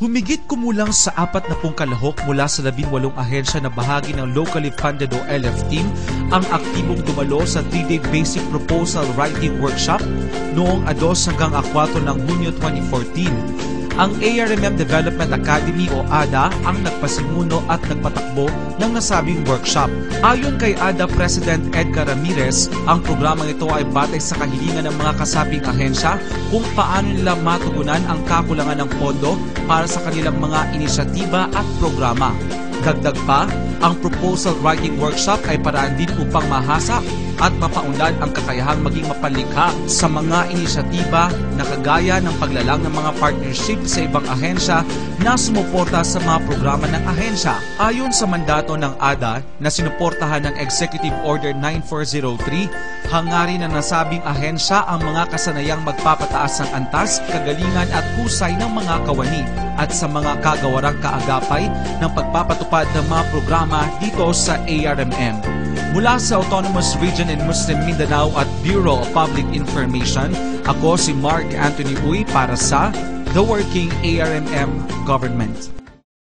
Humigit kumulang sa 40 kalahok mula sa 18 ahensya na bahagi ng locally funded o LF team ang aktibong dumalo sa 3-day Basic Proposal Writing Workshop noong 2 hanggang 4 ng Hunyo 2014. Ang ARMM Development Academy o ADA ang nagpasimuno at nagpatakbo ng nasabing workshop. Ayon kay ADA President Edgar Ramirez, ang programang ito ay batay sa kahilingan ng mga kasabing ahensya kung paano nila matugunan ang kakulangan ng pondo para sa kanilang mga inisyatiba at programa. Dagdag pa, ang Proposal Writing Workshop ay paraan din upang mahasa at mapaunlad ang kakayahang maging mapalikha sa mga inisyatiba na kagaya ng paglalang ng mga partnership sa ibang ahensya na sumuporta sa mga programa ng ahensya. Ayon sa mandato ng ADA na sinuportahan ng Executive Order 9403, hangarin ng nasabing ahensya ang mga kasanayang magpapataas ng antas, kagalingan at husay ng mga kawani at sa mga kagawarang kaagapay ng pagpapatupad ng mga programa dito sa ARMM. Mula sa Autonomous Region in Muslim Mindanao at Bureau of Public Information, ako si Mark Anthony Uy para sa The Working ARMM Government.